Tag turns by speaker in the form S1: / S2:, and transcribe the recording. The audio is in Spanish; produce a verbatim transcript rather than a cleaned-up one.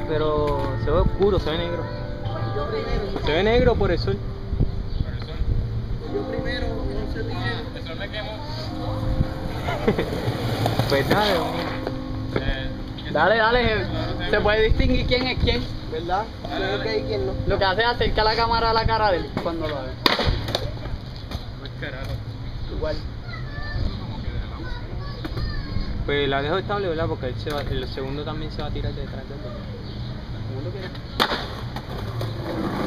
S1: pero se ve oscuro, se ve negro.
S2: Yo primero.
S1: Se ve negro por el sol.
S3: Por el sol.
S2: Yo primero, no se tire.
S3: Ah, el sol me quemó.
S1: Pues dale,
S3: Eh,
S1: dale, dale, se puede distinguir quién es quién.
S2: ¿Verdad? Creo que hay quien no.
S1: Lo que hace es acercar la cámara a la cara de él cuando lo haga.
S3: Pues carajo.
S1: Igual. Pues la dejo estable, ¿verdad? Porque él se va, el segundo también se va a tirar detrás de él. El segundo quiere.